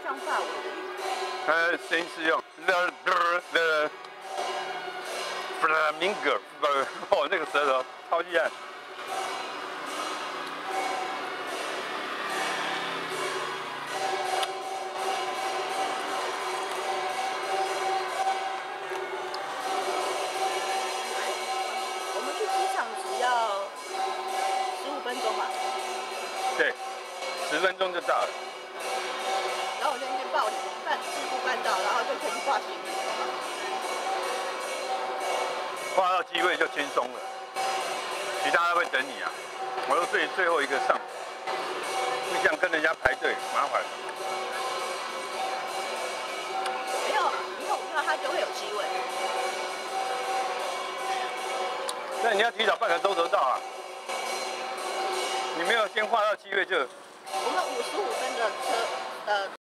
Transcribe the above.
唱法文的。 声音是用 the flamingo， 哦，那个舌头超厉害。 我们去机场只要15分钟嘛。 对，10分钟就到了。 然后我在那边报理，事故办到，然后就可以挂行李。 挂到机位就轻松了，其他会等你啊。我都最后一个上，不像跟人家排队麻烦。 没有，你有票它就会有机位。 那你要提早半个钟头到啊。你没有先画到机位就。 我们55分的车，